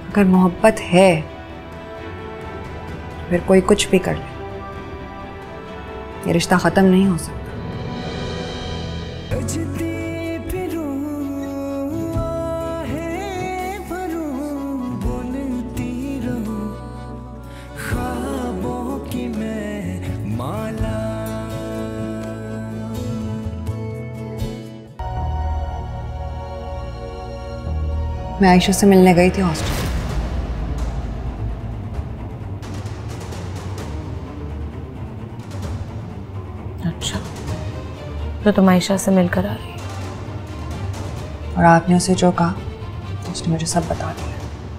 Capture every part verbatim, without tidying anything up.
अगर मोहब्बत है फिर कोई कुछ भी कर ले, ये रिश्ता खत्म नहीं हो सकता। मैं आयशा से मिलने गई थी हॉस्टल। अच्छा, तो तुम आयशा से मिलकर आ रही हो? और आपने उसे जो कहा उसने मुझे सब बता दिया।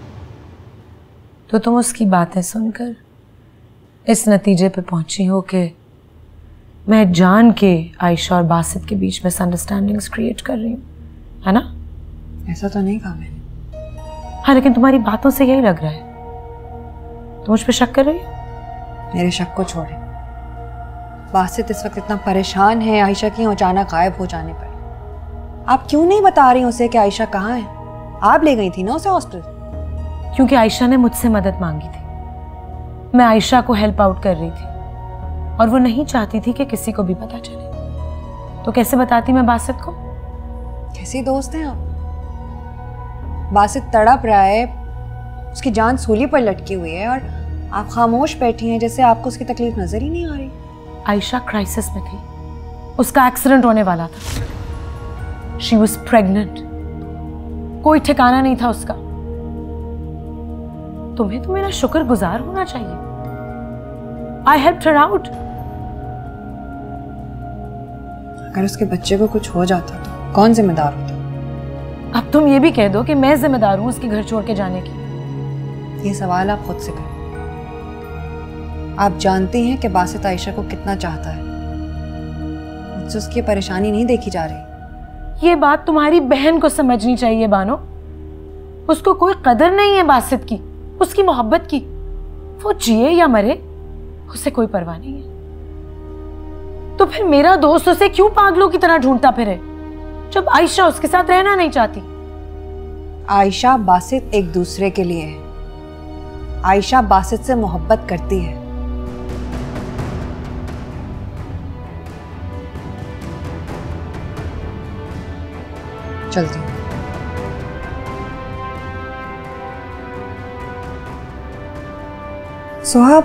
तो तुम उसकी बातें सुनकर इस नतीजे पे पहुंची हो कि मैं जान के आयशा और बासित के बीच मिसअंडरस्टैंडिंग्स क्रिएट कर रही हूँ, है ना? ऐसा तो नहीं कहा मैंने। हाँ, लेकिन तुम्हारी बातों से यही लग रहा है। तुम मुझ पे शक कर रही हो? मेरे शक को छोड़े। बासित इस वक्त इतना परेशान है आयशा की अचानक गायब हो जाने पर। आप क्यों नहीं बता रही उसे कि आयशा कहाँ है? आप ले गई थी ना उसे हॉस्टल। क्योंकि आयशा ने मुझसे मदद मांगी थी। मैं आयशा को हेल्प आउट कर रही थी और वो नहीं चाहती थी कि किसी को भी पता चले। तो कैसे बताती मैं बासित को? कैसी दोस्त हैं आप? बासित तड़प रहा है, उसकी जान सूली पर लटकी हुई है और आप खामोश बैठी हैं जैसे आपको उसकी तकलीफ नजर ही नहीं आ रही। आयशा क्राइसिस में थी, उसका एक्सीडेंट होने वाला था। शी वॉज प्रेग्नेंट, कोई ठिकाना नहीं था उसका। तुम्हें तो मेरा शुक्रगुजार होना चाहिए। I helped her out. अगर उसके बच्चे को कुछ हो जाता तो कौन जिम्मेदार होता? अब तुम ये भी कह दो कि मैं जिम्मेदार हूं उसके घर छोड़ के जाने की। ये सवाल आप खुद से करें। आप जानती हैं कि बासित आयशा को कितना चाहता है। मुझसे उसकी परेशानी नहीं देखी जा रही। ये बात तुम्हारी बहन को समझनी चाहिए बानो। उसको कोई कदर नहीं है बासित की, उसकी मोहब्बत की। वो जिए या मरे उसे कोई परवाह नहीं है। तो फिर मेरा दोस्त उसे क्यों पागलों की तरह ढूंढता फिरे जब आयशा उसके साथ रहना नहीं चाहती? आयशा बासित एक दूसरे के लिए है। आयशा बासित से मोहब्बत करती है। चलती हूँ। सुहाब,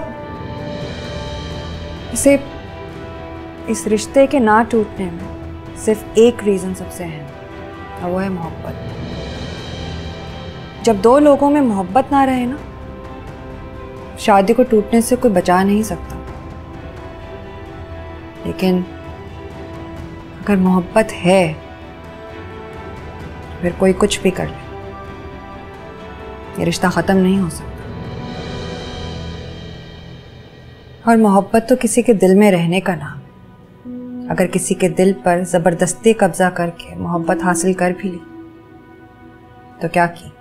इसे इस रिश्ते के ना टूटने में सिर्फ एक रीजन सबसे है और वो है मोहब्बत। जब दो लोगों में मोहब्बत ना रहे ना, शादी को टूटने से कोई बचा नहीं सकता। लेकिन अगर मोहब्बत है फिर कोई कुछ भी कर ले, ये रिश्ता खत्म नहीं हो सकता। और मोहब्बत तो किसी के दिल में रहने का नाम। अगर किसी के दिल पर जबरदस्ती कब्जा करके मोहब्बत हासिल कर भी ली तो क्या की?